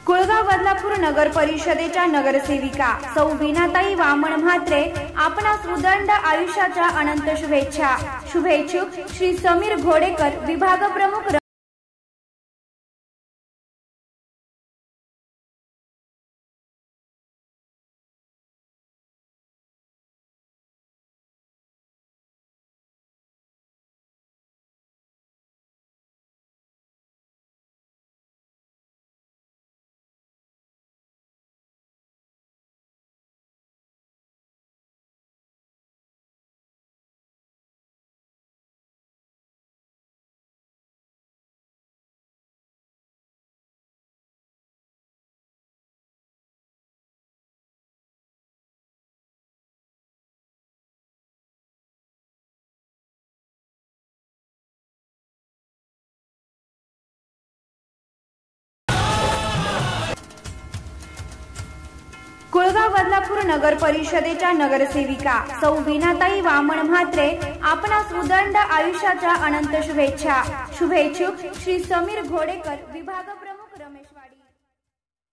कुळगाव बदलापूर नगर परिषदेच्या नगरसेविका सौ वीणाताई वामन म्हात्रे आपणास उदंड आयुष्याच्या अनंत शुभेच्छा। शुभेच्छुक श्री समीर घोडेकर, विभाग प्रमुख। कुळगाव बदलापूर नगर परिषदेच्या नगरसेविका सौ वीणाताई वामन म्हात्रे आपणास उदंड आयुष्याच्या अनंत शुभेच्छा। शुभेच्छुक श्री समीर घोडेकर, विभाग प्रमुख।